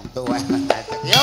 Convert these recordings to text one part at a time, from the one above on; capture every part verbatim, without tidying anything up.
Tuwa. Yo.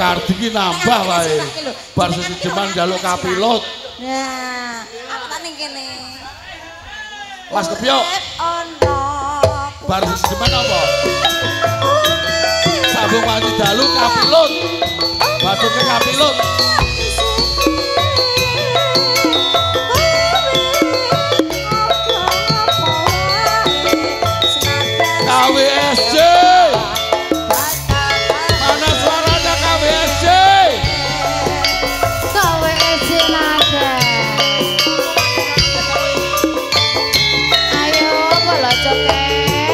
Kardi ki nambah wae. Bar sejeman njaluk kapilut. Nah, apa ning kene? Mas Kepyo. Bar sejeman apa? Sambung wanci dalu kapilut. Batuke kapilut. K W S J. Mana suaranya K W S J? K W S J nada. Ayo bola coket.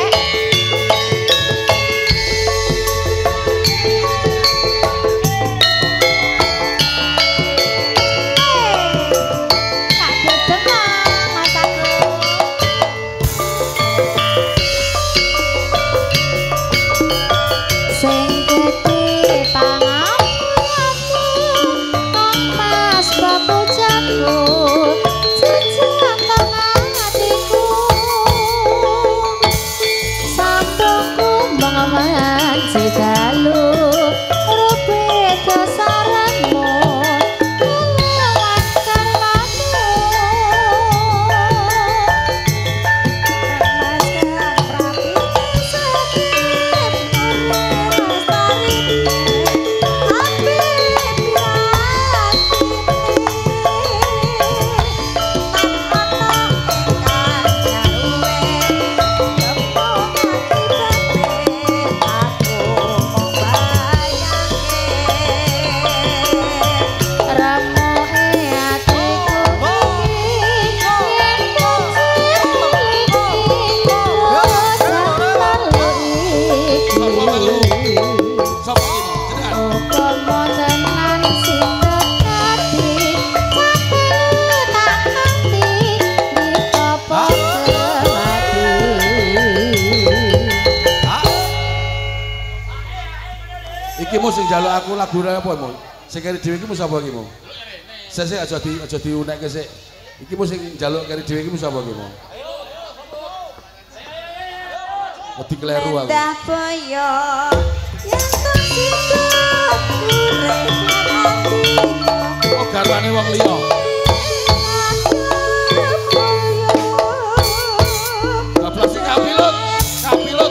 Iki sing njaluk aku lagu apa mu? Sing keri dhewe iki mu sapa iki mu? Sik sik aja di aja diunekke sik. Iki mu sing njaluk keri dhewe iki mu sapa iki mu? Wedi kleru aku. Dah boyo yang tersitu urip Oh garwane wong liya. Bablas kapilut, kapilut.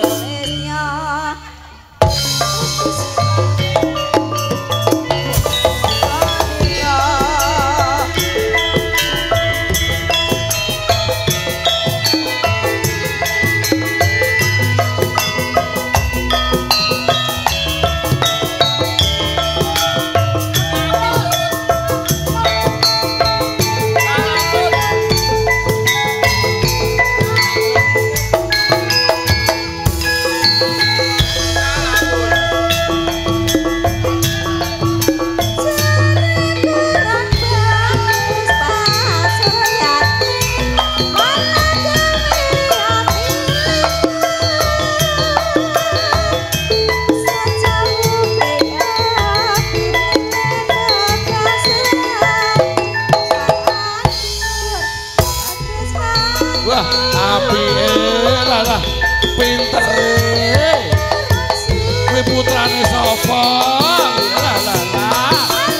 Putrane sapa? Lah lah lah.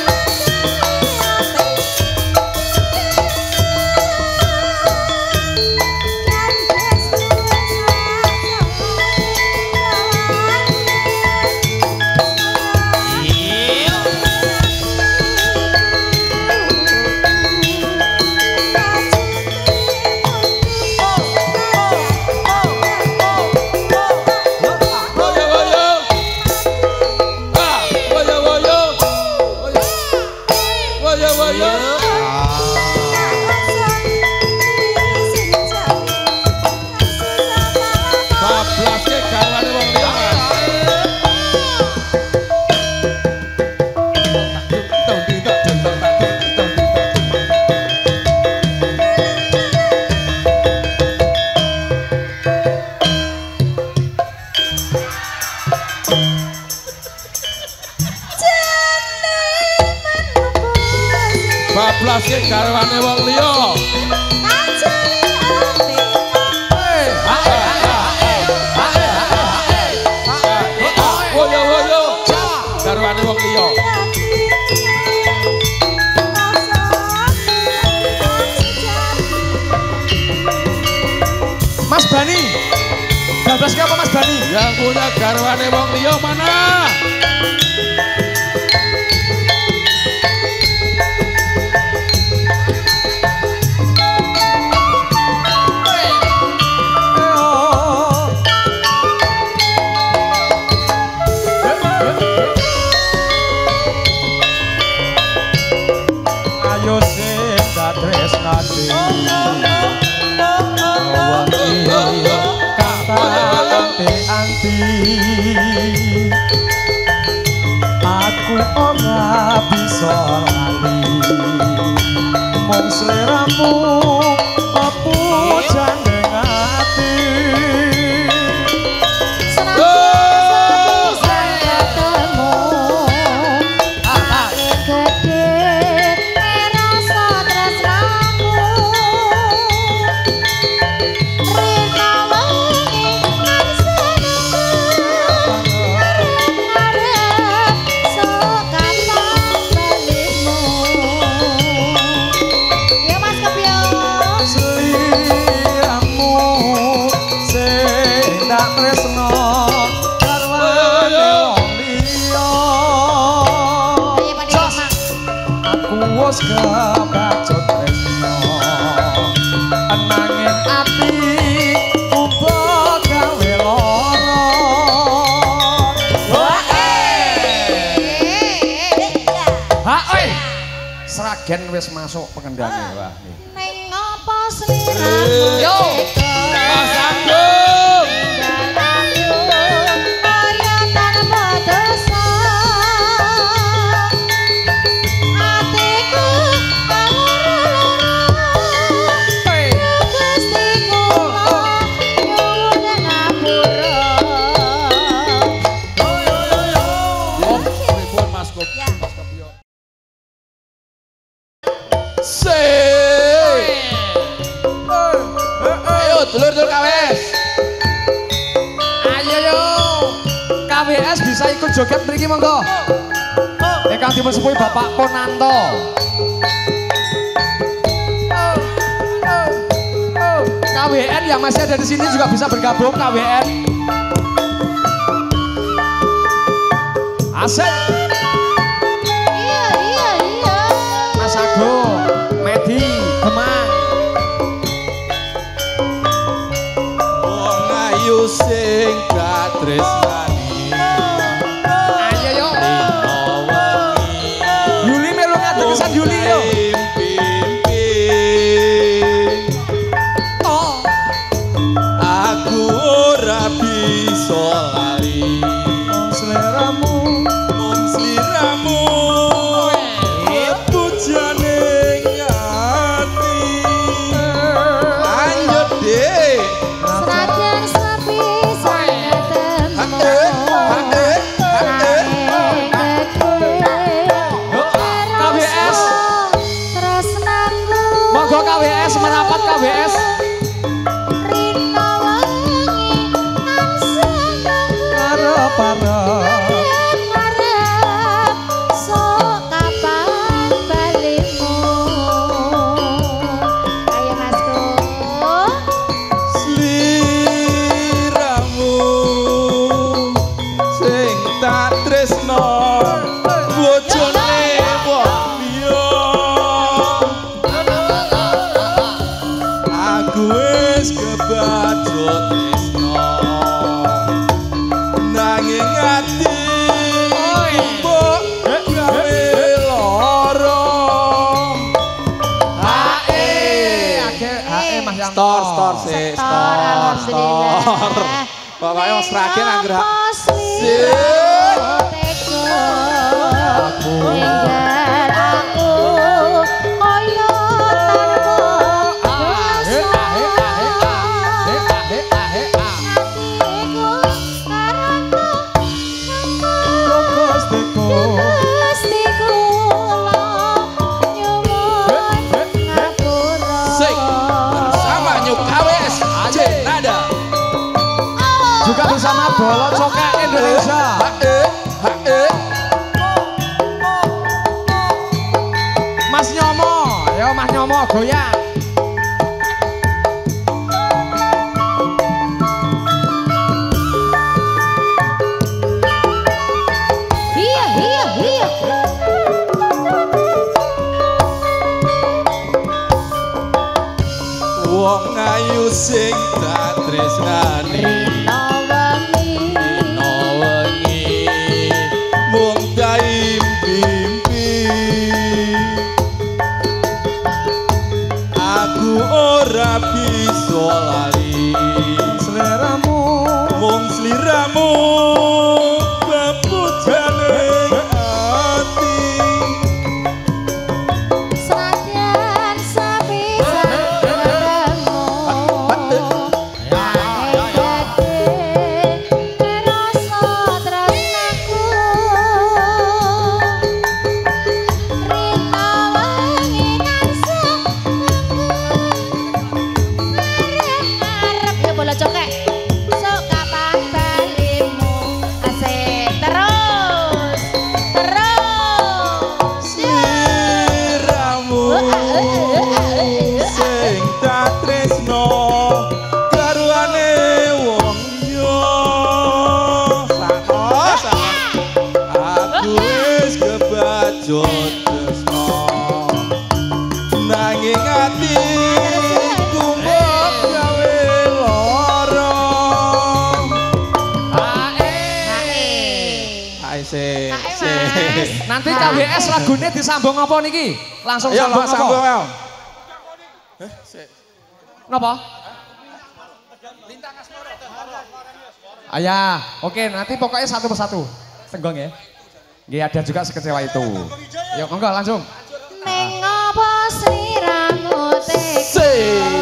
Bablas ki garwane wong liya. Woyo woyo. Garwane wong liya. Yang punya garwane wong liya mana? Ayo sing tresnati anti aku ora bisa lali mung sliramu apa jandeng ati kebacut tresno nanging ati uga gawe lara ha oi sragen wis masuk pengendane wah ning ngopo sliramu yo Mas Agung kaya tanpa dosa dulur-dulur K W S. Ayo yo. K W S bisa ikut joget mriki monggo. Ingkang dipun sepuhi Bapak Ponanto. K W N yang masih ada di sini juga bisa bergabung K W N. Asik. Iya iya iya. Mas Agung, Medi, Kemang. Ayo sing katresnani ayo yo Yuli melu ngadekesan Yuli yo oh aku ora bisa lali sliramu mung sliramu pujane ati lanjut deh Seragen sepisah K W S monggo K W S merapat K W S arep-arep Stor, stor sih, stor, stor. Pokoknya mas Ragen anggrek. Aku tinggal aku koyo juga bersama Bolo Cokek Indonesia. Mas Nyomo, ya Mas Nyomo goyang. sing tak tresnani Rino wengi Rino wengi mung mimpi aku ora bisa lali Seliramu mung sliramu bebujane ati Senajan sepisah ketemu Nanging gede ngerasa tresnaku Rino wengi tansah ngarep-ngarep ya bola cokek sok kapan balimu asik terus terus sliramu sing tak tresno karuane wong liya aku wis kebajot tresno nanging atiku mbok gawe lara ae sik sik nanti K W S lagune disambung apa niki? Langsung ayo sambung Mbak sambung apa? ayo Napa? Ayah, oke nanti pokoknya satu persatu. Tenggong ya. Nggih ada juga sekecewa itu. Yuk monggo langsung. Ning apa sliramu tega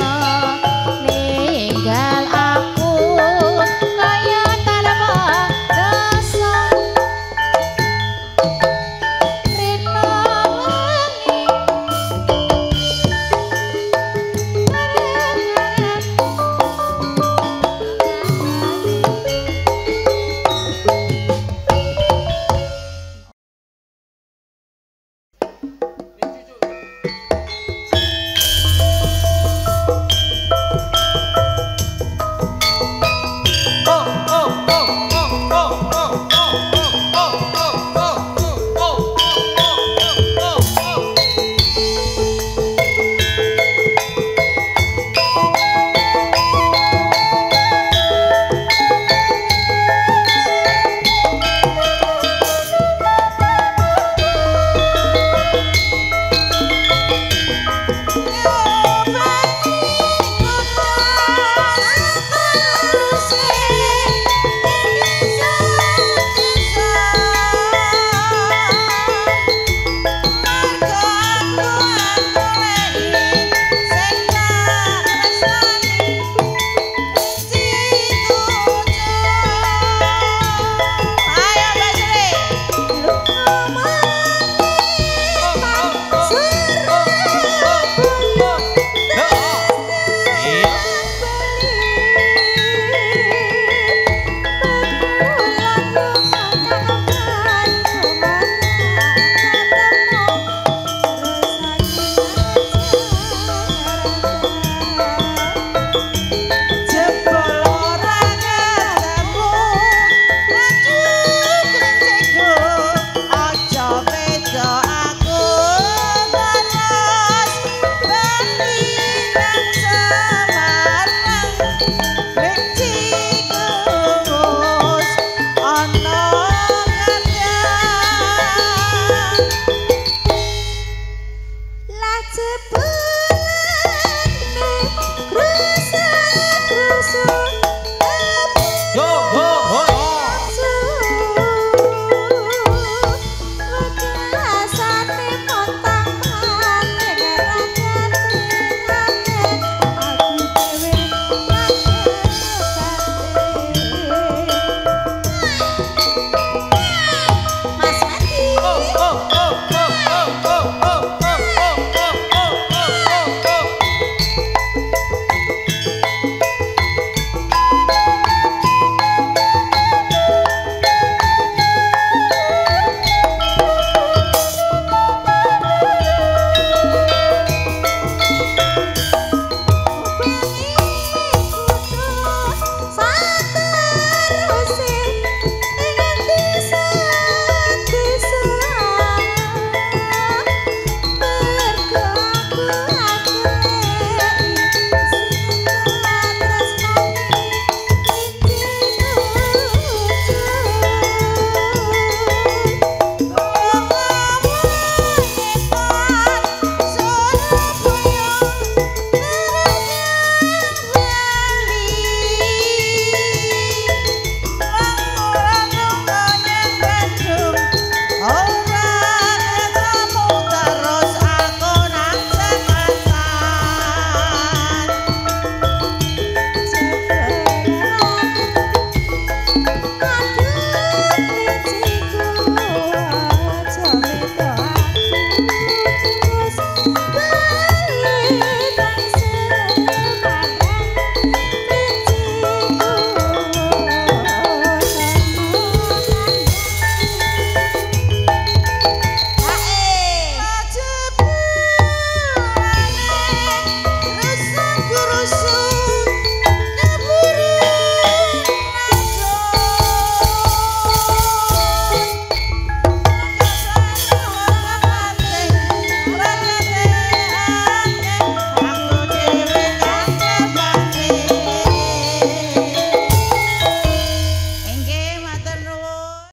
ninggal aku kaya tanpa dosa Rino wengi